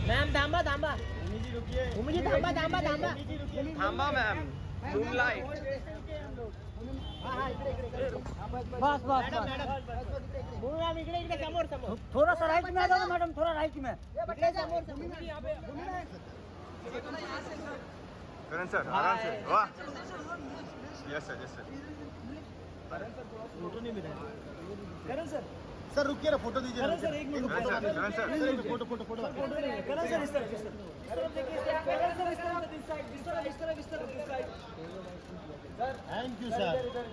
Ma'am थांबा थांबा जी रुकिए। जी थांबा थांबा थांबा थांबा मैम। मूनलाइट। बस बस मॅडम इकडे इकडे समोर समोर थोड़ा सा राइट में आ जाओ मैडम थोड़ा राइट में इकडे समोर समोर यहाँ पे करण सर आराम से वाह यस सर फोटो नहीं मिला करण सर सर रुकिए ना फोटो दीजिए सर एक minute Karan sir photo photo photo Karan sir इस तरफ करण सर इस तरफ इस तरफ सर थैंक यू सर।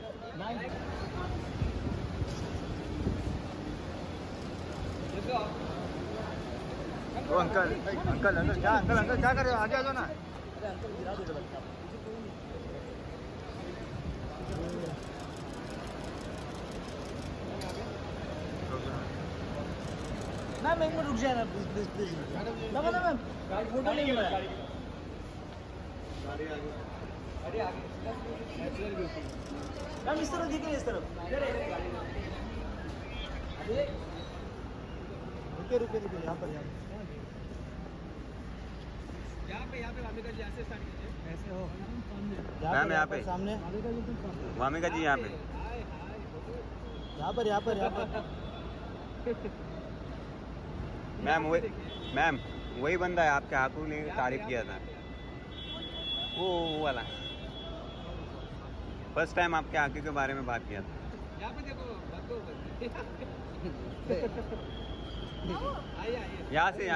ओ अंकल क्या कर रहे हो आगे आ जाओ ना। मैम एक मिनट रुक जाए ना प्लीज प्लीज मैम फोटो नहीं मिला मैम इस तरफ देखिए इस तरफ रुके यहाँ पर यहाँ पे वामिका जी ऐसे स्टार्ट कीजिए ऐसे हो मैम यहाँ पे सामने वामिका जी यहाँ पे यहाँ पर मैम वही बंदा है आपके हाथों ने तारीफ किया था वो वाला फर्स्ट टाइम आपके आंखों के बारे में बात किया था। यहाँ पे देखो यहाँ से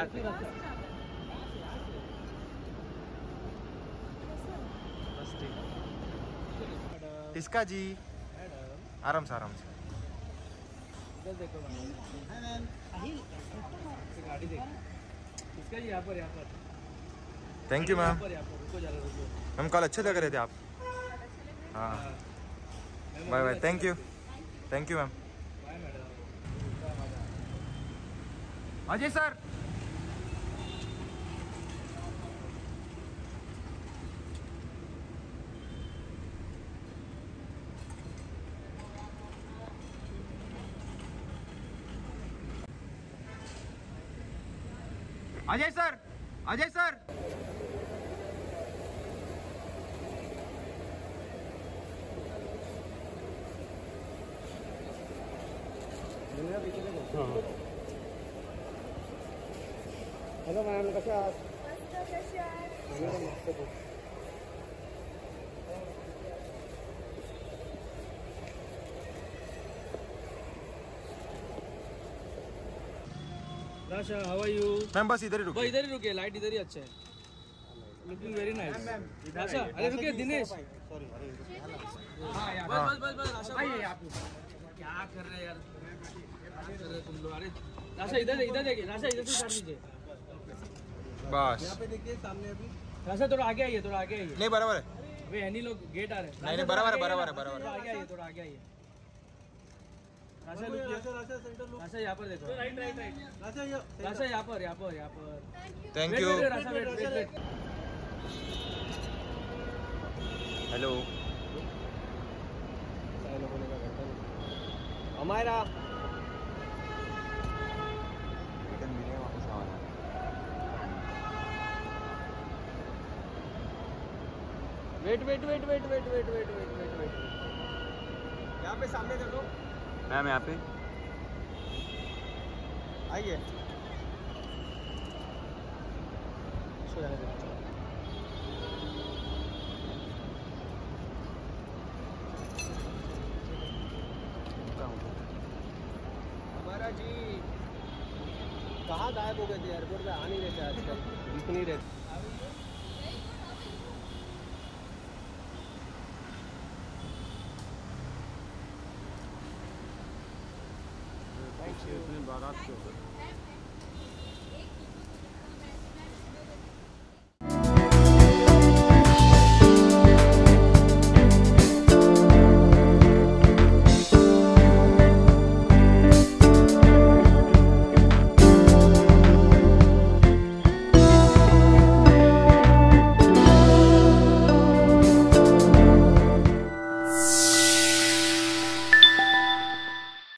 इसका जी आराम से इधर देखो गाड़ी देखो इसका जी यहाँ पर थैंक यू मैम। रुको जरा रुको मैम कल अच्छे लग रहे थे आप। हाँ bye bye thank you ma'am. Bye madam Ajay sir Ajay sir hello ma'am कशा आहात? Rasha how are you ma'am बस इधर ही रुको। इधर ही रुकिए लाइट इधर ही अच्छा है लुकिंग वेरी नाइस राशा अरे रुकिए दिनेश बस राशा भाई आप क्या कर रहे हैं यार क्या कर रहे तुम लोग अरे राशा इधर देखिए राशा इधर से काट दीजिए बस यहाँ पे देखिए सामने अभी राशा थोड़ा आगे आइए नहीं बराबर है अबे है नहीं लोग गेट आ रहे हैं नहीं बराबर है थोड़ा आगे आइए राशा राशा यहाँ पर देखो राइट राशा यहाँ पर thank you. Rasha wait hello हमारा वेट यहाँ पे सामने देखो मैम यहाँ पे आइए हमारा जी कहाँ गायब हो गए थे एयरपोर्ट पे आ नहीं रहे थे आजकल दिख नहीं रहे। बारात के ऊपर